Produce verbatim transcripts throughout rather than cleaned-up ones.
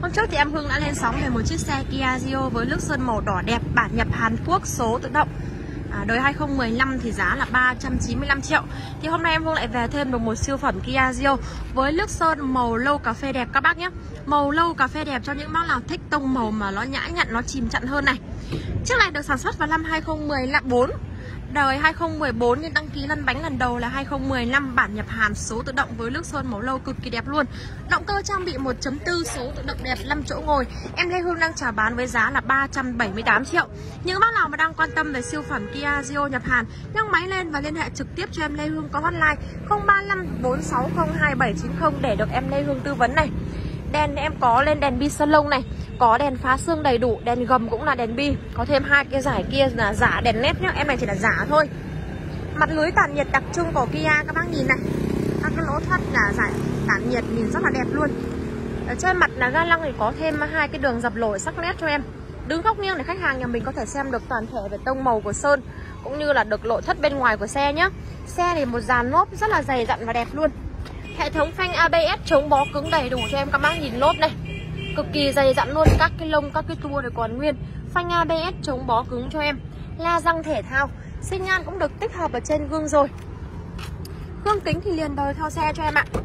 Hôm trước thì em Hương đã lên sóng về một chiếc xe Kia Rio với nước sơn màu đỏ đẹp, bản nhập Hàn Quốc, số tự động, à, đời hai không một năm thì giá là ba trăm chín mươi lăm triệu. Thì hôm nay em Hương lại về thêm được một siêu phẩm Kia Rio với nước sơn màu lâu cà phê đẹp các bác nhé. Màu lâu cà phê đẹp cho những bác nào thích tông màu mà nó nhã nhặn, nó chìm chặn hơn này. Chiếc này được sản xuất vào năm hai không một bốn, đời hai không một bốn nhưng đăng ký lăn bánh lần đầu là hai không một năm, bản nhập Hàn, số tự động với nước sơn màu lâu cực kỳ đẹp luôn. Động cơ trang bị một chấm bốn, số tự động đẹp, năm chỗ ngồi. Em Lê Hương đang chào bán với giá là ba trăm bảy mươi tám triệu. Những bác nào mà đang quan tâm về siêu phẩm Kia Rio nhập Hàn, nhấc máy lên và liên hệ trực tiếp cho em Lê Hương có hotline không ba năm bốn sáu không hai bảy chín không để được em Lê Hương tư vấn này. Đèn em có lên đèn bi salon này, có đèn phá xương đầy đủ, đèn gầm cũng là đèn bi, có thêm hai cái giải kia là giả đèn led nhá, em này chỉ là giả thôi. Mặt lưới tản nhiệt đặc trưng của Kia các bác nhìn này, các cái lỗ thoát là giải tản nhiệt nhìn rất là đẹp luôn. Ở trên mặt là ga lăng thì có thêm hai cái đường dập lồi sắc nét cho em. Đứng góc nghiêng để khách hàng nhà mình có thể xem được toàn thể về tông màu của sơn cũng như là được nội thất bên ngoài của xe nhá. Xe thì một dàn lốp rất là dày dặn và đẹp luôn. Hệ thống phanh a bê ét chống bó cứng đầy đủ cho em các bác nhìn lốp này, cực kỳ dày dặn luôn, các cái lông, các cái tua đều còn nguyên. Phanh a bê ét chống bó cứng cho em. La răng thể thao, xi nhan cũng được tích hợp ở trên gương rồi. Gương kính thì liền đời theo xe cho em ạ.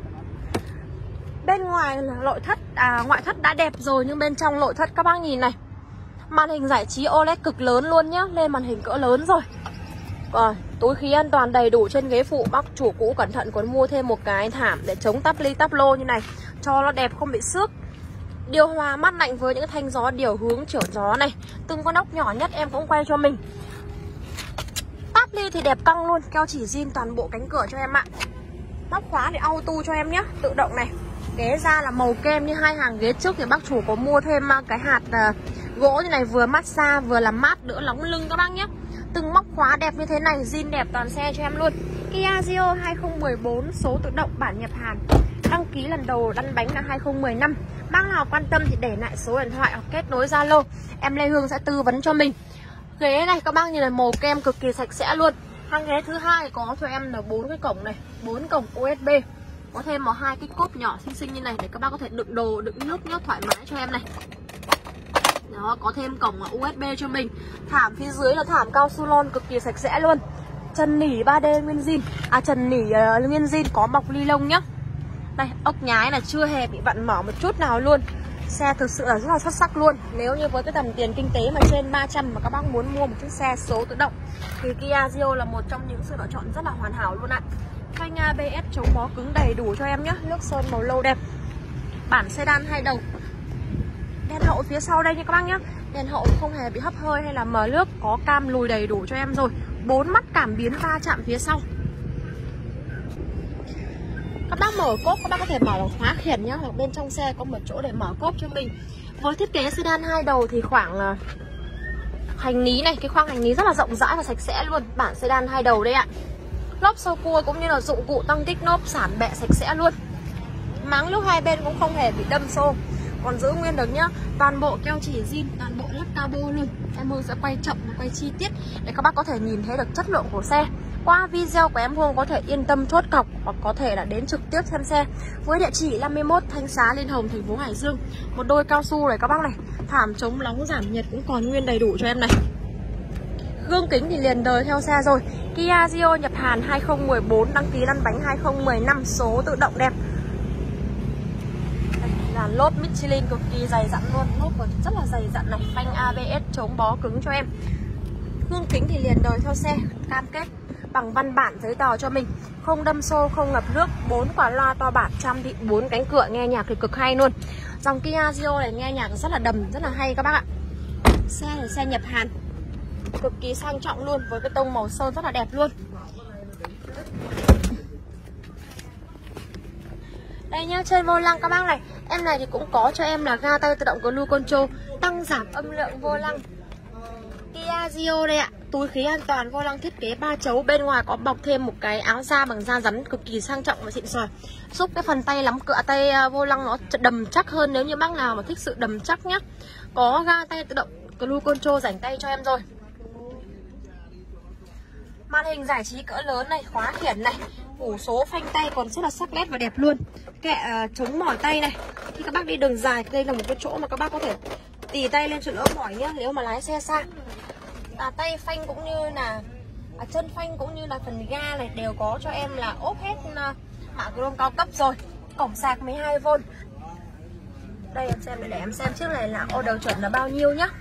Bên ngoài là nội thất, à, ngoại thất đã đẹp rồi nhưng bên trong nội thất các bác nhìn này, màn hình giải trí ô led cực lớn luôn nhá, lên màn hình cỡ lớn rồi. Rồi, túi khí an toàn đầy đủ trên ghế phụ, bác chủ cũ cẩn thận còn mua thêm một cái thảm để chống tắp ly tắp lô như này cho nó đẹp không bị xước. Điều hòa mát lạnh với những thanh gió điều hướng trở gió này, từng con ốc nhỏ nhất em cũng quay cho mình. Tắp ly thì đẹp căng luôn, keo chỉ zin toàn bộ cánh cửa cho em ạ. Móc khóa thì auto cho em nhé, tự động này. Ghế da là màu kem như hai hàng ghế trước thì bác chủ có mua thêm cái hạt uh, gỗ như này, vừa massage vừa làm mát đỡ nóng lưng các bác nhé. Từng móc khóa đẹp như thế này, zin đẹp toàn xe cho em luôn. Kia Rio hai không một bốn, số tự động, bản nhập Hàn, đăng ký lần đầu lăn bánh là hai không một năm. Bác nào quan tâm thì để lại số điện thoại hoặc kết nối Zalo, em Lê Hương sẽ tư vấn cho mình. Ghế này các bác nhìn là màu kem cực kỳ sạch sẽ luôn. Hàng ghế thứ hai có cho em là bốn cái cổng này, bốn cổng u ét bê. Có thêm một hai cái cốp nhỏ xinh xinh như này để các bác có thể đựng đồ, đựng nước nhá, thoải mái cho em này. Đó, có thêm cổng u ét bê cho mình. Thảm phía dưới là thảm cao su lon cực kỳ sạch sẽ luôn. Trần nỉ ba D nguyên zin, à trần nỉ uh, nguyên zin có bọc ni lông nhá. Đây, ốc nhái là chưa hề bị vặn mở một chút nào luôn. Xe thực sự là rất là xuất sắc luôn. Nếu như với cái tầm tiền kinh tế mà trên ba trăm mà các bác muốn mua một chiếc xe số tự động thì Kia Rio là một trong những sự lựa chọn rất là hoàn hảo luôn ạ. Phanh a bê ét chống bó cứng đầy đủ cho em nhé, nước sơn màu lâu đẹp. Bản sedan hai đầu. Đèn hậu phía sau đây nha các bác nhé. Đèn hậu không hề bị hấp hơi hay là mờ nước, có cam lùi đầy đủ cho em rồi. Bốn mắt cảm biến va chạm phía sau. Các bác mở cốp, các bác có thể mở bằng khóa khiển nhá, hoặc bên trong xe có một chỗ để mở cốp cho mình. Với thiết kế sedan hai đầu thì khoảng hành lý này, cái khoang hành lý rất là rộng rãi và sạch sẽ luôn. Bản sedan hai đầu đây ạ. Lốp sau cua cũng như là dụng cụ tăng tích nốp sản bẹ sạch sẽ luôn. Máng nước hai bên cũng không hề bị đâm xô, còn giữ nguyên được nhá. Toàn bộ keo chỉ zin, toàn bộ lắp cabo luôn. Em Hương sẽ quay chậm và quay chi tiết để các bác có thể nhìn thấy được chất lượng của xe. Qua video của em Hương có thể yên tâm chốt cọc hoặc có thể là đến trực tiếp xem xe với địa chỉ năm mươi mốt Thanh Xá, Liên Hồng, thành phố Hải Dương. Một đôi cao su này các bác này, thảm chống nóng giảm nhiệt cũng còn nguyên đầy đủ cho em này. Gương kính thì liền đời theo xe rồi. Kia Rio nhập Hàn hai không một bốn, đăng ký lăn bánh hai không một năm, số tự động đẹp. Đây là lốp Michelin cực kỳ dày dặn luôn, lốp còn rất là dày dặn này, phanh a bê ét chống bó cứng cho em. Gương kính thì liền đời theo xe, cam kết bằng văn bản giấy tờ cho mình, không đâm xô, không ngập nước, bốn quả loa to bản, trang bị bốn cánh cửa, nghe nhạc thì cực hay luôn. Dòng Kia Rio này nghe nhạc rất là đầm, rất là hay các bác ạ. Xe là xe nhập Hàn, cực kỳ sang trọng luôn, với cái tông màu sơn rất là đẹp luôn. Đây nhá, trên vô lăng các bác này, em này thì cũng có cho em là ga tay tự động cruise control, tăng giảm âm lượng vô lăng. Kia Rio đây ạ, túi khí an toàn, vô lăng thiết kế ba chấu, bên ngoài có bọc thêm một cái áo da bằng da rắn cực kỳ sang trọng và xịn sò, giúp cái phần tay nắm cựa tay vô lăng nó đầm chắc hơn nếu như bác nào mà thích sự đầm chắc nhá. Có ga tay tự động cruise control rảnh tay cho em rồi. Màn hình giải trí cỡ lớn này, khóa khiển này, Phủ số phanh tay còn rất là sắc nét và đẹp luôn. Kệ uh, chống mỏi tay này. Khi các bác đi đường dài, đây là một cái chỗ mà các bác có thể tì tay lên cho đỡ mỏi nhá, nếu mà lái xe xa. À, tay phanh cũng như là à, chân phanh cũng như là phần ga này đều có cho em là ốp hết uh, mạ chrome cao cấp rồi. Cổng sạc mười hai vôn. Đây em xem, để em xem trước này là order chuẩn là bao nhiêu nhá.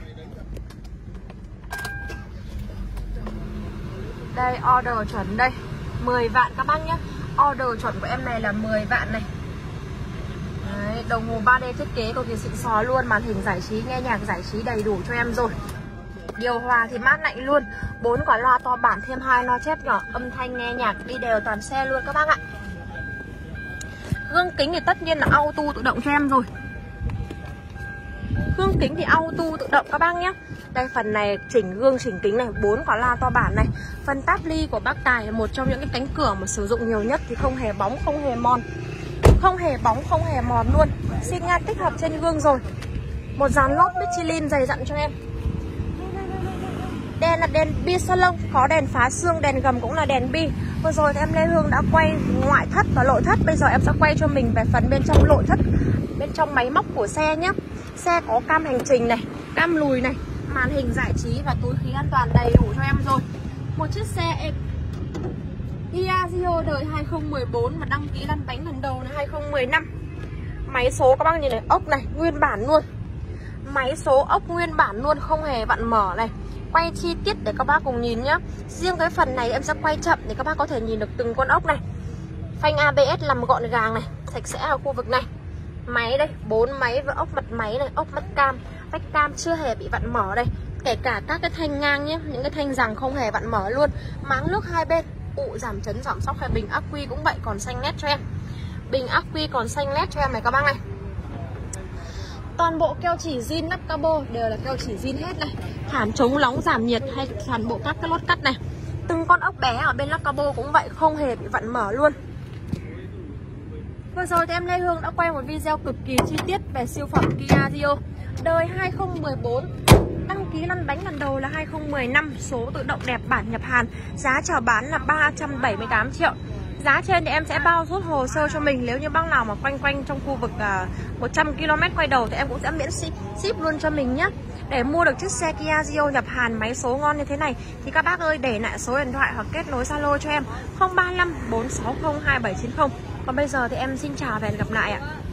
Đây order chuẩn đây, mười vạn các bác nhé. Order chuẩn của em này là mười vạn này. Đấy, đồng hồ ba D thiết kế cực kỳ xịn xò luôn. Màn hình giải trí, nghe nhạc giải trí đầy đủ cho em rồi. Điều hòa thì mát lạnh luôn. Bốn quả loa to bản thêm hai loa chép nhỏ. Âm thanh nghe nhạc đi đều toàn xe luôn các bác ạ. Gương kính thì tất nhiên là auto tự động cho em rồi. Gương kính thì auto tự động các bác nhé. Đây phần này chỉnh gương chỉnh kính này, bốn quả loa to bản này. Phần táp ly của bác Tài là một trong những cái cánh cửa mà sử dụng nhiều nhất, thì không hề bóng, không hề mòn. Không hề bóng, không hề mòn luôn. Xi nhan tích hợp trên gương rồi. Một dàn lốp Michelin dày dặn cho em. Đèn là đèn bi salon, có đèn phá xương, đèn gầm cũng là đèn bi. Vừa rồi thì em Lê Hương đã quay ngoại thất và nội thất. Bây giờ em sẽ quay cho mình về phần bên trong nội thất, bên trong máy móc của xe nhé. Xe có cam hành trình này, cam lùi này, màn hình giải trí và túi khí an toàn đầy đủ cho em rồi. Một chiếc xe Kia Rio đời hai không một bốn mà đăng ký lăn bánh lần đầu là hai không một năm. Máy số các bác nhìn này, ốc này nguyên bản luôn. Máy số ốc nguyên bản luôn, không hề vặn mở này. Quay chi tiết để các bác cùng nhìn nhá. Riêng cái phần này em sẽ quay chậm để các bác có thể nhìn được từng con ốc này. Phanh a bê ét làm gọn gàng này, sạch sẽ ở khu vực này. Máy đây, bốn máy và ốc mặt máy này, ốc mắt cam, vách cam chưa hề bị vặn mở đây. Kể cả các cái thanh ngang nhé, những cái thanh rằng không hề vặn mở luôn. Máng nước hai bên, ụ giảm chấn giảm sóc, hay bình ắc quy cũng vậy, còn xanh nét cho em. Bình ắc quy còn xanh nét cho em này các bác này. Toàn bộ keo chỉ zin nắp cabo đều là keo chỉ zin hết này. Thảm chống nóng giảm nhiệt hay toàn bộ các cái lót cắt này. Từng con ốc bé ở bên nắp cabo cũng vậy, không hề bị vặn mở luôn. Vừa rồi thì em Lê Hương đã quay một video cực kỳ chi tiết về siêu phẩm Kia Rio đời hai không một bốn. Đăng ký lăn bánh lần đầu là hai không một năm, số tự động đẹp bản nhập Hàn. Giá chào bán là ba trăm bảy mươi tám triệu. Giá trên thì em sẽ bao rút hồ sơ cho mình. Nếu như bác nào mà quanh quanh trong khu vực uh, một trăm ki lô mét quay đầu thì em cũng sẽ miễn ship, ship luôn cho mình nhé. Để mua được chiếc xe Kia Rio nhập Hàn máy số ngon như thế này thì các bác ơi để lại số điện thoại hoặc kết nối Zalo cho em không ba năm bốn sáu không hai bảy chín không. Còn bây giờ thì em xin chào và hẹn gặp lại ạ.